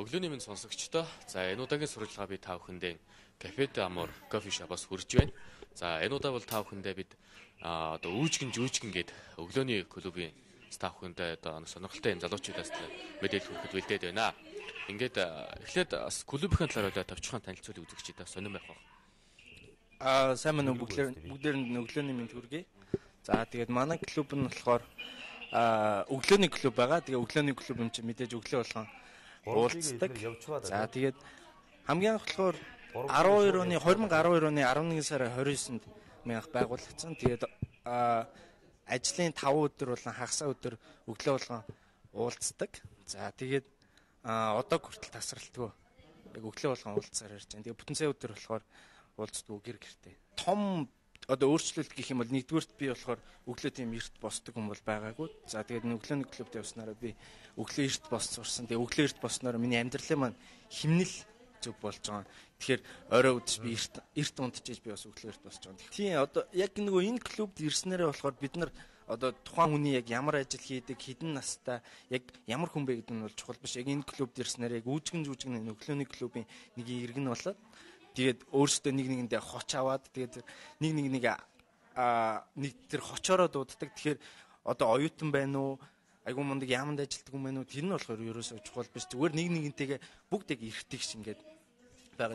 Өглөөний минь сонсогчдоо. За энэ удаагийн сурвалжлага би та бүхэндээ Cafe d'Amor кофе шопоос хүрж байна. За энэ удаа бол та бүхэндээ бид одоо үүжгэн гээд өглөөний клубын стаф хүндээ одоо сонирхолтой энэ залуучуудаас мэдээлэл хүрэхэд бэлдээд байна. Ингээд эхлээд клубийн талаар товчхон танилцуулъя үзэгчдээ сонирм байх баг. Сайн мань бүгдээр өглөөний минь хүргэе. За тэгээд манай клуб нь болохоор өглөөний клуб байгаа. Тэгээ өглөөний клуб юм чи мэдээж өглөө болгон уулздаг. За тэгээд хамгийн анх болохоор 2012 оны 11 сарын 29-нд мянга байгуулагдсан. Тэгээд ажлын 5 өдөр болон хагасаа өдөр өглөө болгон уулздаг. За тэгээд одоо хүртэл тасралтгүй яг өглөө болгон уулзсаар ярьж байна. Тэгээд бүтэн сая өдөр болохоор уулздаг гэр гэртэй. Том одоо өөрчлөлт гэх юм бол нэгдүгээрт би болохоор өглөө тийм эрт босдог хүн бол байгаагүй. За тэгээд өглөөний клубт явснараа би өглөө эрт босч сурсан. Тэгээд өглөө эрт босноор миний амьдралын маань химнэл зүг болж байгаа. Тэгэхээр орой үдж би эрт унтчихэж би бас өглөө эрт босч байгаа. Тийм одоо яг нөгөө энэ клубт ирснээрээ болохоор бид нар одоо тухайн хүний яг ямар ажил хийдэг, хэдэн настай, яг ямар хүн бэ гэдэг нь бол чухал биш. Яг энэ клубт ирснээр яг үүжгэн өглөөний клубын нэг иргэн нь болоод тэгээд өөрөөсөө нэг нэгэндээ хоч аваад тэгээд нэг тэр хочоороо дууддаг. Тэгэхээр одоо оюутан байна уу? Айгуу мундаг яаманд ажилтдаг юм байна уу? Тэр нь болохоор ерөөсөө чухал биш. Зүгээр нэг нэгнтэйгээ бүгд яг эртэгш ингээд байгаа.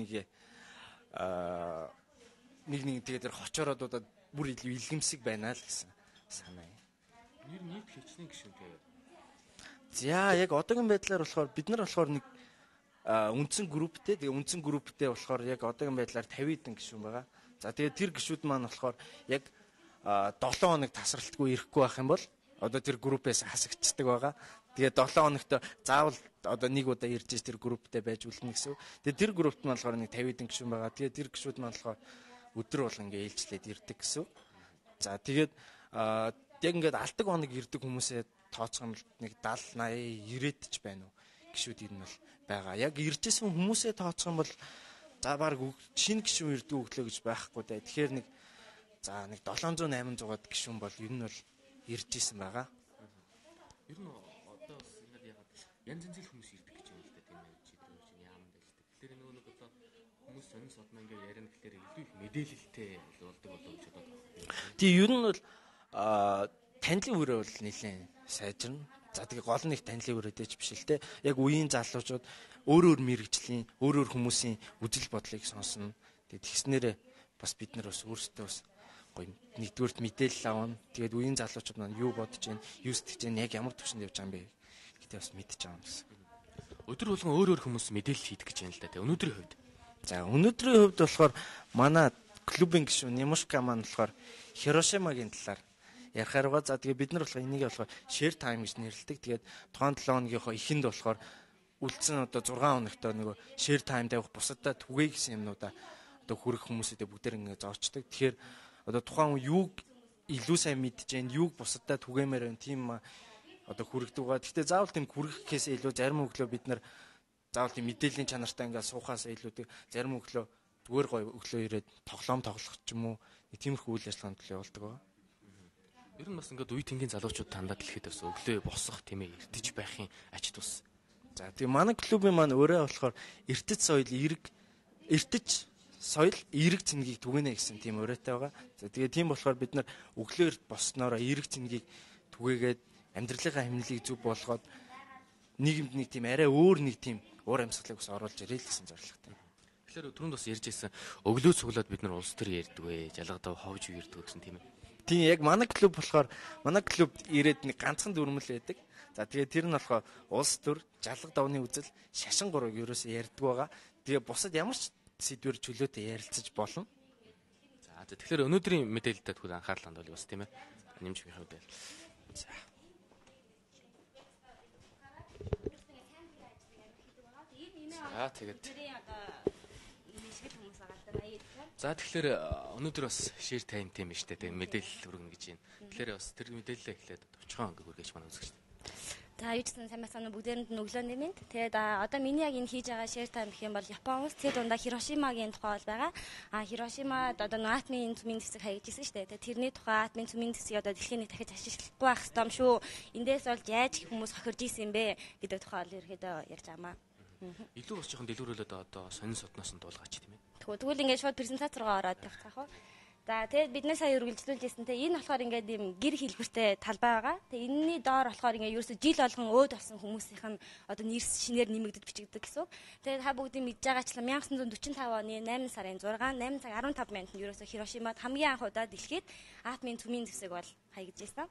Нэгнтэйгээ тэр хочоороо дуудаад бүр илгэмсэг байна л гэсэн санаа юм. Нэр нийт хичнээн гişүнтэй. За яг одоогийн байдлаар болохоор бид нар болохоор нэг үндсэн групптэй. Тэгээ үндсэн групптэй болохоор яг одоогийн байдлаар 50 хэдэн гишүүн байгаа. За тэгээ тэр гишүүд маань болохоор яг 7 хоног тасралтгүй ирэхгүй байх юм бол одоо тэр группээс хасагддаг байгаа. Тэгээ 7 хоногт заавал одоо нэг удаа ирж тэр групптэй байж үлдэнэ гэсэн. Тэгээ тэр группт маань болохоор нэг 50 хэдэн гишүүн байгаа. Тэгээ тэр гишүүд маань болохоор өдөр болгон ингээ ээлжлээд ирдэг гэсэн. За тэгээд яг ингээд алдаг хоног ирдэг хүмүүсээ тооцох юм бол нэг 70 80 90-д ч байна уу гişүүд энэ бол байгаа. Яг иржсэн хүмүүсээ тооцох юм бол за баг шинэ гişүүн ирдэг өглөө гэж байхгүй даа. Тэгэхээр нэг 700 800-аад гişүүн бол ер нь бол иржсэн байгаа. Ер нь одоо бас ингээд ягаад янз янзын хүмүүс ирдэг гэж байна л да тийм ээ. Чидрүү чинь яамд ажилладаг. Тэгэхээр нөгөө нэг одоо хүмүүс сонин содно ингээд ярина гэхээр илүү их мэдээлэлтэй болдог болов гэж бодоод байна. Тийм ер нь бол танилын хүрээ бол нэлээд сайжирна. За тэгээ гол нь их танилын хүрээтэй ч биш л те. Яг үеийн залуучууд өөр мэрэгжлийн, өөр хүмүүсийн үжил бодлыг сонсно. Тэгээд тэгснээрээ бас бид нар бас өөрсдөө бас гоё нэгдүгээрт мэдээлэл авна. Тэгээд үеийн залуучууд маань юу бодож байна, юу сэтгэж байна, яг ямар төвшөнд явж байгаа юм бэ гэдэг бас мэдчихэж байгаа юм гэсэн. Өдөр болгон өөр хүмүүс мэдээлэл хийдэг гэж байна л да. Тэгээ өнөөдрийн хувьд. За өнөөдрийн хувьд болохоор манай клубын гишүүн Немушка маань болохоор Хирошимагийн талаар ярихаар байгаа. За тэгээ бид нар болохоор энийг болохоор share time гэж нэрлэдэг. Тэгээд тухайн 7 хоногийнхоо эхэнд болохоор үлдсэн одоо 6 хоногтой нөгөө share time тавих бусадаа түгэе гэсэн юмнуудаа одоо хүрэх хүмүүсүүдээ бүгдээр ингэ зоочдөг. Тэгэхээр одоо тухайн юуг илүү сайн мэдж जैन юуг бусадаа түгээмээр байна тийм одоо хүрэгдэг байгаа. Гэхдээ заавал тийм хүргэхээс илүү зарим өглөө бид нар заавал тийм мэдээллийн чанартай ингээд суухаас илүү зарим өглөө зүгээр гоё өглөө ирээд тоглоом тоглох ч юм уу нэг тиймэрхүү үйл ажиллагаанд төлөө явуулдаг байгаа. Ер нь бас ингээд үе тэнгийн залуучууд тандаад хэлэхэд бас өглөө босох тийм ээ эртэж байхын ач тус. За тийм манай клубын маань өөрөө болохоор эртэж соёл эерэг цэнгийг түгэнэ гэсэн тийм өрөөтэй байгаа. За тэгээ тийм болохоор бид нар өглөө эрт босноороо эерэг цэнгийг түгээгээд амьдралынхаа хэмнэлийг зөв болгоод нийгэмд нэг тийм арай өөр нэг тийм уур амьсгалыг бас оруулж ирээ л гэсэн зорилготой. Тэгэхээр түрүүнд бас ярьж ирсэн өглөө цуглаад бид нар улс төр ярьдаг вэ, жалгадаа ховж ярьдаг гэсэн тийм ээ. Тийм яг манай клуб болохоор манай клубд ирээд нэг ганцхан дүрмэл байдаг. За тэгээ тэр нь болохоор улс төр, жалга давны үзэл, шашин гурвыг ерөөсөө ярьдаг байгаа. Тэгээ бусад ямар ч сэдвэр чөлөөтэй ярилцаж болно. За тэгэхээр өнөөдрийн мэдээлэлд түр анхаарал хандуул бас тийм ээ. Нэмж байх үү. За. За тэгэхээр өнөөдөр бас share time тийм ээ штэ тийм мэдээлэл хүргэнэ гэж байна. Тэгэхээр бас тэр мэдээлэлээ эхлээд товчхон ингээ хүргэж манай үзэгч. За юу ч гэсэн сайн байна бүгдээрэнд нь өглөөний минь. Тэгээд одоо миний яг энэ хийж байгаа share time гэх юм бол Япон улс тэр дундаа Хирошимагийн тухай бол байгаа. Хирошимад одоо атомын цөмийн зэвсэг хаягдчихсан шүү дээ. Тэрний тухай атомын цөмийн зэвсэг одоо дэлхийн нэг дахиж ашиглахгүй байх ёстой юм шүү. Эндээс болж яаж хүмүүс хохирж ийсэн бэ гэдэг тухай бол ерөөдөө ярьж байгаамаа. Илүү бас жоохон дэлгэрүүлээд одоо сонин содноос нь дуулгаач тийм ээ. Тэгвэл ингээд шууд презентац руу ороод явах уу. За тэгээд бид нар сая үргэлжлүүлжсэн те энэ болохоор ингээд юм гэр хэлбэртэй талбай байгаа. Тэгээд энэний доор болохоор ингээд ерөөсө жил болгон өөд болсон хүмүүсийнх нь одоо нэрс шинээр нэмэгдэж бичигддэг гэсэн. Тэгээд та бүгдийн мэдж байгаачлан 1945 оны 8 сарын 6 8 цаг 15 минутанд ерөөсө Хирошимад хамгийн анх удаа дэлхийд атомын цөмийн зэвсэг бол хаягдж байсан.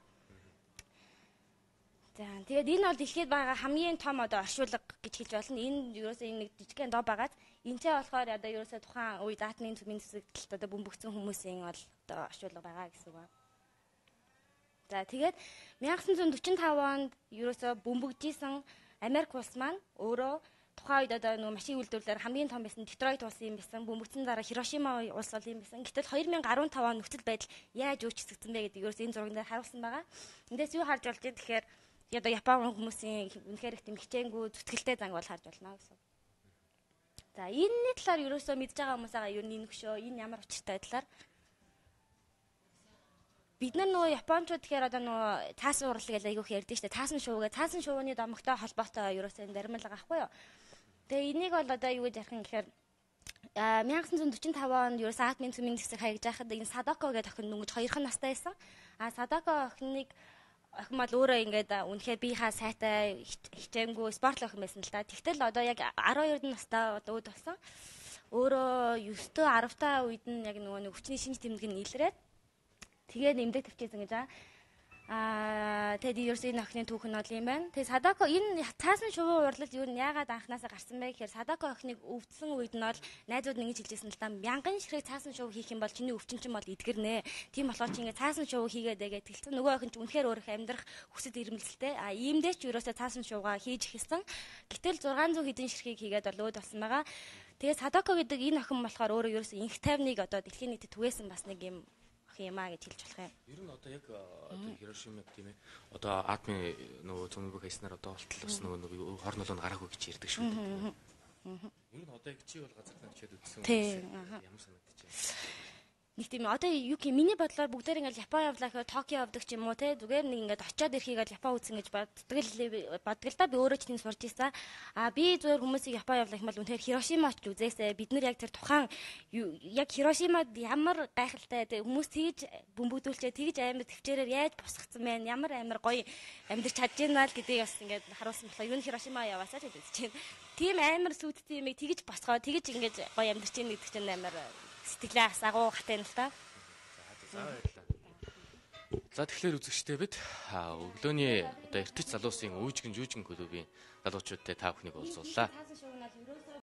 За тэгээд энэ бол дэлхийд байгаа хамгийн том одоо оршуулга гэж хэлж болно. Энэ ерөөсөө энэ нэг жижигхэн доо байгаад энэтэй болохоор одоо ерөөсөө тухайн үед атомын цөмийн зэвсэгт одоо бөмбөгцсөн хүмүүсийн бол одоо оршуулга байгаа гэсэн үг байна. За тэгээд 1945 онд ерөөсөө бөмбөгжсэн Америк улс маань өөрөө тухайн үед одоо нөгөө машин үйлдвэрлэлээр хамгийн том байсан Детройт улс юм байсан. Бөмбөгцсөн дараа Хирошима улс бол юм байсан. Гэтэл 2015 он нөхцөл байдал яаж өөрчлөгдсөн бэ гэдэг ерөөсөө энэ зурган дээр харуулсан байгаа. Эндээс юу харж болж байна тэгэхээр одоо Японы хүмүүсийн үнэхээр их тэмхжээнгүй зүтгэлтэй занг бол харж байна гэсэн. За энэний талаар ерөөсөө мэдж байгаа хүмүүс байгаа юу энэ хөшөө энэ ямар учиртай талаар бид нар нөгөө Япончууд тэгэхээр одоо нөгөө цаасан урлаг гэж айгүйх ярьдэн штэ цаасан шувууны домогтой холбоотой ерөөсөө зарим л байгаа байхгүй юу. Тэгээ энийг бол одоо юу гэж ярих юм гэхээр 1945 онд ерөөсөө атомын цөмийн зэвсэг хаягж байхад энэ Садако гэдэг охин дөнгөж 2 настай байсан. Садако охиныг охин бол өөрөө ингээд үнэхээр биехаа сайтай хичээнгүй спорт охин байсан л да. Тэгтэл одоо яг 12 настай одоо өөд болсон. Өөрөө 9-10 та үед нь яг нөгөө өвчний шинж тэмдэг нь илрээд тэгээд нэмдэг төвчээсэн гэж байгаа. Тэгээд ерөөсөө энэ охины түүх нь бол юм байна. Тэгээд Садако энэ цаасан шувуу урлал юу нь яагаад анханасаа гарсан бэ гэхээр Садако охиныг өвдсөн үед нь бол найзууд нь ингэж хэлжсэн л да. Мянган ширхэг цаасан шувуу хийх юм бол чиний өвчин чинь бол эдгэрнэ. Тийм болохоор чи ингэ цаасан шувуу хийгээд байгаад тэлсэн. Нөгөө охин ч үнэхээр өөрөө амьдрах хүсэл эрмэлзэлтэй. Иймдээ ч ерөөсөө цаасан шувуугаа хийж эхэлсэн. Гэтэл 600 хэдэн ширхгийг хийгээд бол өөд болсон байгаа. Тэгээд Садако гэдэг энэ охин болохоор өөрөө ерөөсөө инх тайвныг одоо дэлхийн нийтэд түгээсэн бас нэг юм юмаа гэж хэлж болох юм. Ер нь одоо яг одоо Хирошимаг тийм ээ. Одоо атомын нөгөө цөмбөг хайснаар одоо болтол бас нөгөө хор нулуунд гараагүй гэж ярьдаг шүү дээ. Ер нь одоо яг чи бол газар хичээд үтсэн юм. Ямар санагдчихэ? Нэг тийм одоо юу гэх миний бодлоор бүгдээр ингээл Япон явлаа гэхээр Токио явдаг ч юм уу те зүгээр нэг ингээд очиод ирэхийг Япон үзэн гэж боддог л да би өөрөө ч тийм сурч ийсэн. Би зүгээр хүмүүсийг Япон явлаа гэмэл үнэхээр Хирошима ч үзээсэй. Бид нар яг тэр тухайн яг Хирошимад ямар гайхалтай хүмүүс тэгж бөмбөгдүүлчээ тэгж амар төвчээрээр яаж босгоцсон бэ? Ямар амар гоё амьдарч чадж байна л гэдгийг бас ингээд харуулсан болохоор юу Хирошима яваасаа л гэж байна. Тийм амар сүудтэй юмыг тэгж босгоо тэгж ингээд гоё амьдарч ийн гэдэг чинь амар сэтгэлээ асаагуу хатаа юм л та. За тэгэхээр үзэгчдээ бид өглөөний одоо эртч залуусын үүжгэн жүүжгэн клубын залуучуудтай та бүхнийг уулзууллаа.